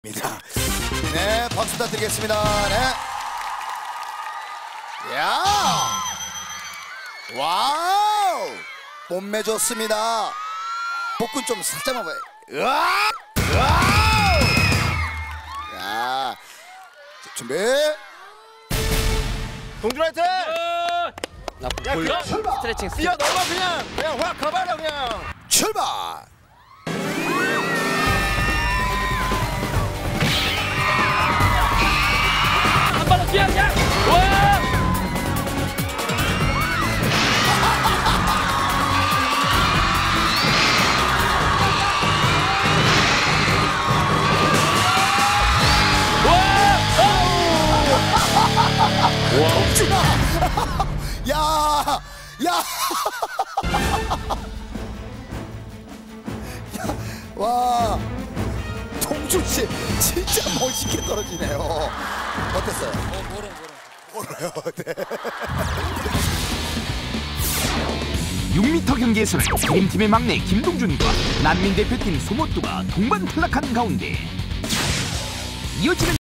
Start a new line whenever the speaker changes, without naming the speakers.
네, 박수 부탁드리겠습니다. 네. 야! 와우! 몸매 좋습니다. 복근 좀 살짝만 봐요. 으아! 와우! 야! 준비.
동준 화이팅!
나
야,
돌려.
출발!
스트레칭
뛰어 넘어 그냥 확 가봐라 그냥.
출발!
한 발로 뛰어 그냥. 와!
동준아! 야! 야! 야! 와! 동준 씨 진짜 멋있게 떨어지네요. 어땠어요? 멀어요. 네.
6m 경기에서는 드림팀의 막내 김동준과 난민 대표팀 소모뚜가 동반 탈락한 가운데 이어지는